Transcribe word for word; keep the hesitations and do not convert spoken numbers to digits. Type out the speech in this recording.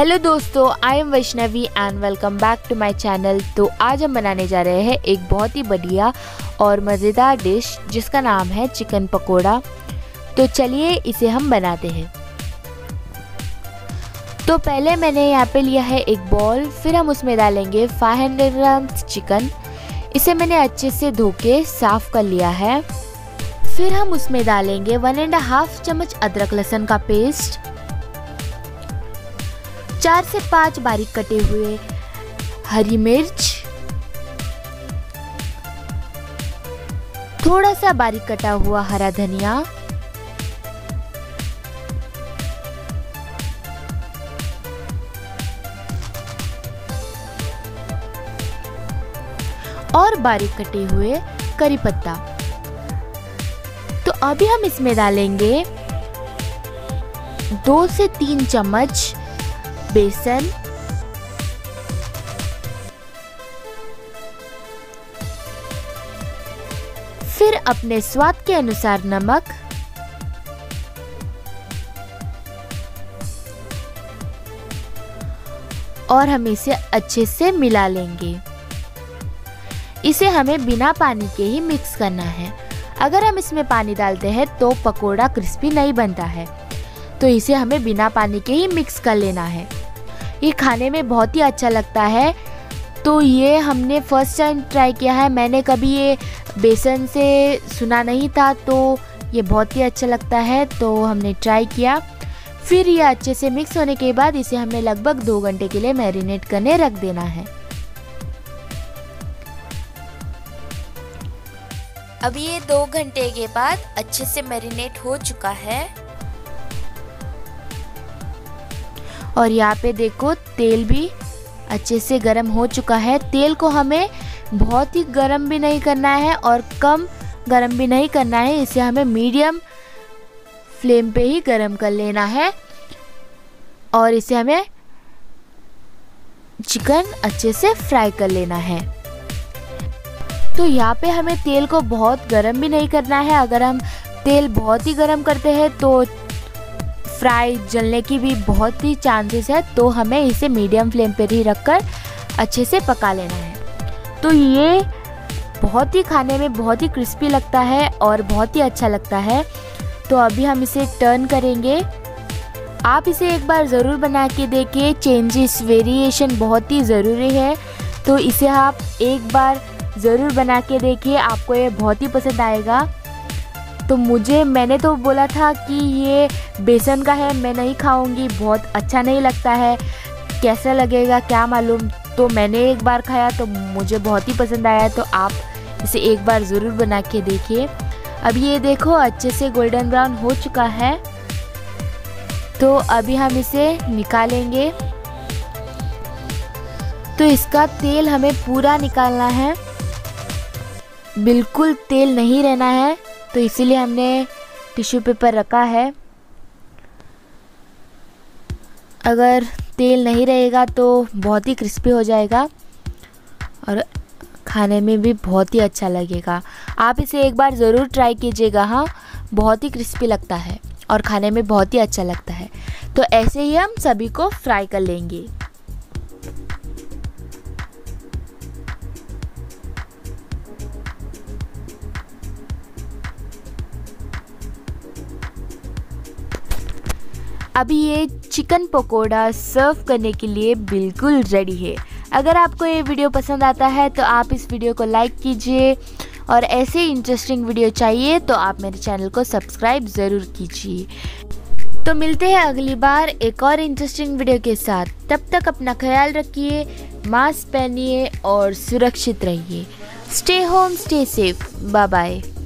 Hello दोस्तों, I am Vaishnavi and welcome back to my channel. तो आज हम बनाने जा रहे हैं एक बहुत ही बढ़िया और मज़ेदार डिश जिसका नाम है चिकन पकोड़ा। तो चलिए इसे हम बनाते हैं। तो पहले मैंने यहाँ पे लिया है एक बॉल, फिर हम उसमें डालेंगे पाँच सौ ग्राम चिकन। इसे मैंने अच्छे से धो के साफ कर लिया है। फिर हम उसमें डालेंगे वन एंड हाफ चम्मच अदरक लहसुन का पेस्ट, चार से पांच बारीक कटे हुए हरी मिर्च, थोड़ा सा बारीक कटा हुआ हरा धनिया, और बारीक कटे हुए करी पत्ता। तो अभी हम इसमें डालेंगे दो से तीन चम्मच बेसन, फिर अपने स्वाद के अनुसार नमक, और हम इसे अच्छे से मिला लेंगे। इसे हमें बिना पानी के ही मिक्स करना है। अगर हम इसमें पानी डालते हैं तो पकोड़ा क्रिस्पी नहीं बनता है, तो इसे हमें बिना पानी के ही मिक्स कर लेना है। ये खाने में बहुत ही अच्छा लगता है। तो ये हमने फर्स्ट टाइम ट्राई किया है, मैंने कभी ये बेसन से सुना नहीं था, तो ये बहुत ही अच्छा लगता है। तो हमने ट्राई किया। फिर ये अच्छे से मिक्स होने के बाद इसे हमें लगभग दो घंटे के लिए मैरिनेट करने रख देना है। अब ये दो घंटे के बाद अच्छे से मैरिनेट हो चुका है। और यहाँ पे देखो तेल भी अच्छे से गर्म हो चुका है। तेल को हमें बहुत ही गर्म भी नहीं करना है और कम गर्म भी नहीं करना है। इसे हमें मीडियम फ्लेम पे ही गर्म कर लेना है। और इसे हमें चिकन अच्छे से फ्राई कर लेना है। तो यहाँ पे हमें तेल को बहुत गर्म भी नहीं करना है। अगर हम तेल बहुत ही गर्म करते हैं तो फ्राई जलने की भी बहुत ही चांसेस है। तो हमें इसे मीडियम फ्लेम पर ही रखकर अच्छे से पका लेना है। तो ये बहुत ही खाने में बहुत ही क्रिस्पी लगता है और बहुत ही अच्छा लगता है। तो अभी हम इसे टर्न करेंगे। आप इसे एक बार ज़रूर बना के देखिए। चेंजेस वेरिएशन बहुत ही ज़रूरी है, तो इसे आप एक बार ज़रूर बना के देखिए, आपको ये बहुत ही पसंद आएगा। तो मुझे मैंने तो बोला था कि ये बेसन का है, मैं नहीं खाऊंगी, बहुत अच्छा नहीं लगता है, कैसा लगेगा क्या मालूम। तो मैंने एक बार खाया तो मुझे बहुत ही पसंद आया। तो आप इसे एक बार ज़रूर बना के देखिए। अब ये देखो अच्छे से गोल्डन ब्राउन हो चुका है। तो अभी हम इसे निकालेंगे। तो इसका तेल हमें पूरा निकालना है, बिल्कुल तेल नहीं रहना है। तो इसीलिए हमने टिश्यू पेपर रखा है। अगर तेल नहीं रहेगा तो बहुत ही क्रिस्पी हो जाएगा और खाने में भी बहुत ही अच्छा लगेगा। आप इसे एक बार ज़रूर ट्राई कीजिएगा। हाँ, बहुत ही क्रिस्पी लगता है और खाने में बहुत ही अच्छा लगता है। तो ऐसे ही हम सभी को फ्राई कर लेंगे। अभी ये चिकन पकोड़ा सर्व करने के लिए बिल्कुल रेडी है। अगर आपको ये वीडियो पसंद आता है तो आप इस वीडियो को लाइक कीजिए, और ऐसे ही इंटरेस्टिंग वीडियो चाहिए तो आप मेरे चैनल को सब्सक्राइब ज़रूर कीजिए। तो मिलते हैं अगली बार एक और इंटरेस्टिंग वीडियो के साथ। तब तक अपना ख्याल रखिए, मास्क पहनिए और सुरक्षित रहिए। Stay home, stay safe. Bye bye.